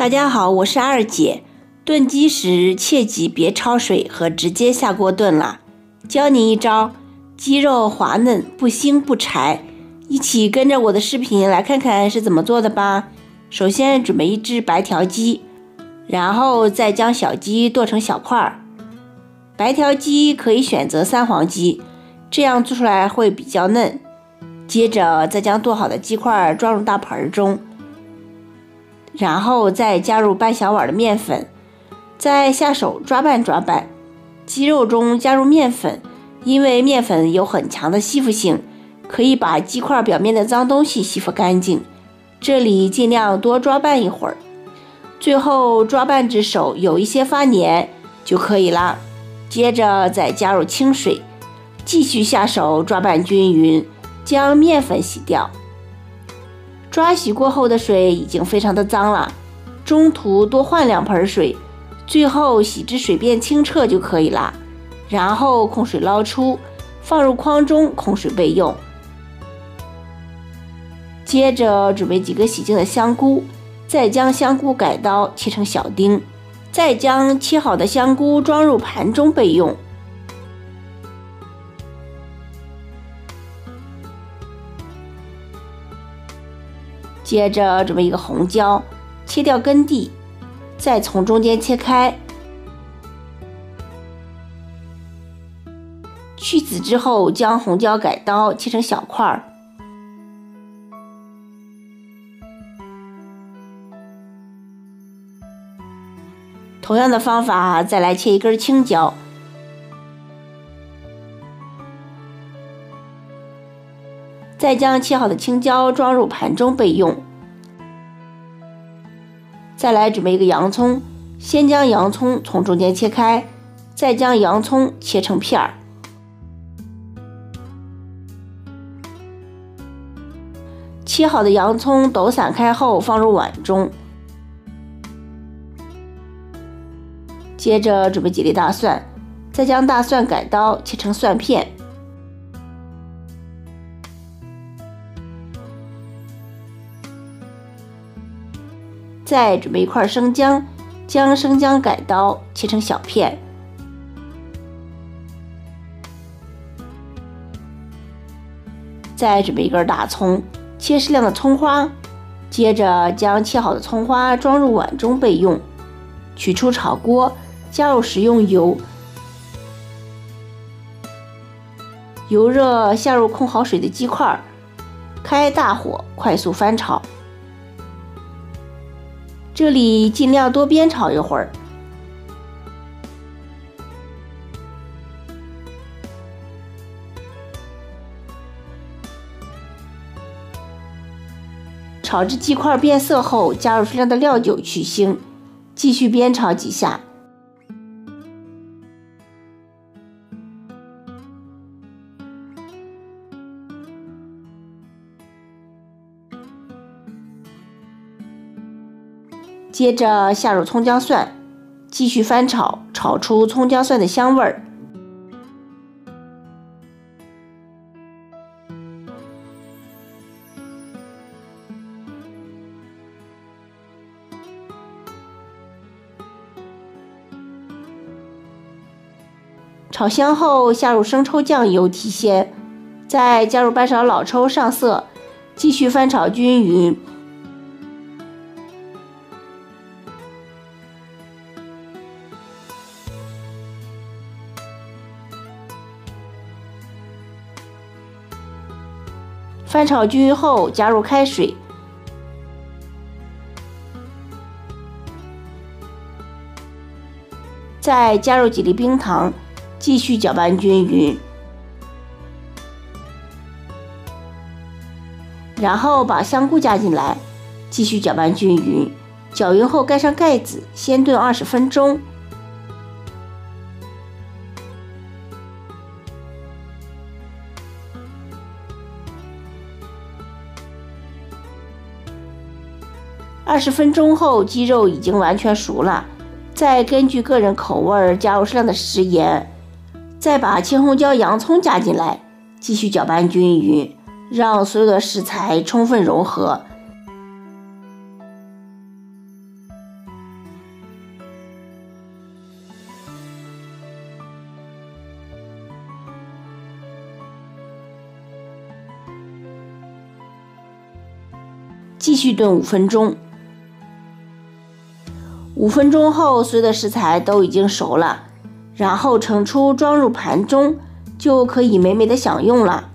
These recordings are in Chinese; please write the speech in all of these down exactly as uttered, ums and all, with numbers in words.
大家好，我是二姐。炖鸡时切记别焯水和直接下锅炖了。教你一招，鸡肉滑嫩不腥不柴，一起跟着我的视频来看看是怎么做的吧。首先准备一只白条鸡，然后再将小鸡剁成小块。白条鸡可以选择三黄鸡，这样做出来会比较嫩。接着再将剁好的鸡块装入大盆中，然后再加入半小碗的面粉，再下手抓拌抓拌。鸡肉中加入面粉，因为面粉有很强的吸附性，可以把鸡块表面的脏东西吸附干净。这里尽量多抓拌一会儿，最后抓拌至手有一些发黏就可以了。接着再加入清水，继续下手抓拌均匀，将面粉洗掉。抓洗过后的水已经非常的脏了，中途多换两盆水，最后洗至水变清澈就可以了。然后控水捞出，放入筐中控水备用。接着准备几个洗净的香菇，再将香菇改刀切成小丁，再将切好的香菇装入盘中备用。接着准备一个红椒，切掉根蒂，再从中间切开，去籽之后将红椒改刀切成小块。同样的方法再来切一根青椒，再将切好的青椒装入盘中备用。再来准备一个洋葱，先将洋葱从中间切开，再将洋葱切成片儿。切好的洋葱抖散开后放入碗中。接着准备几粒大蒜，再将大蒜改刀切成蒜片。再准备一块生姜，将生姜改刀切成小片。再准备一根大葱，切适量的葱花。接着将切好的葱花装入碗中备用。取出炒锅，加入食用油，油热下入控好水的鸡块，开大火快速翻炒。这里尽量多煸炒一会儿。炒至鸡块变色后，加入适量的料酒去腥，继续煸炒几下。接着下入葱姜蒜，继续翻炒，炒出葱姜蒜的香味儿。炒香后下入生抽酱油提鲜，再加入半勺老抽上色，继续翻炒均匀。翻炒均匀后加入开水，再加入几粒冰糖，继续搅拌均匀，然后把香菇加进来，继续搅拌均匀。搅匀后盖上盖子，先炖二十分钟。二十分钟后，鸡肉已经完全熟了，再根据个人口味加入适量的食盐，再把青红椒、洋葱加进来，继续搅拌均匀，让所有的食材充分融合。 继续炖五分钟。五分钟后，所有的食材都已经熟了，然后盛出装入盘中，就可以美美的享用了。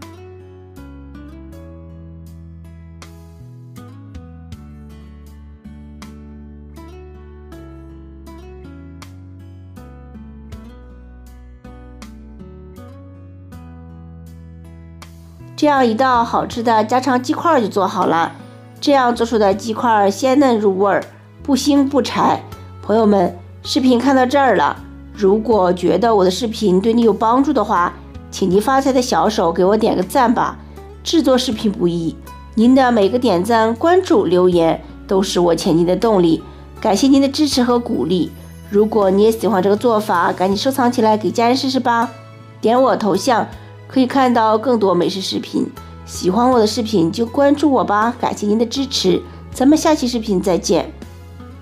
这样一道好吃的家常鸡块就做好了。这样做出的鸡块鲜嫩入味儿，不腥不柴。朋友们，视频看到这儿了，如果觉得我的视频对你有帮助的话，请您发财的小手给我点个赞吧。制作视频不易，您的每个点赞、关注、留言都是我前进的动力。感谢您的支持和鼓励。如果你也喜欢这个做法，赶紧收藏起来给家人试试吧。点我头像可以看到更多美食视频，喜欢我的视频就关注我吧，感谢您的支持，咱们下期视频再见。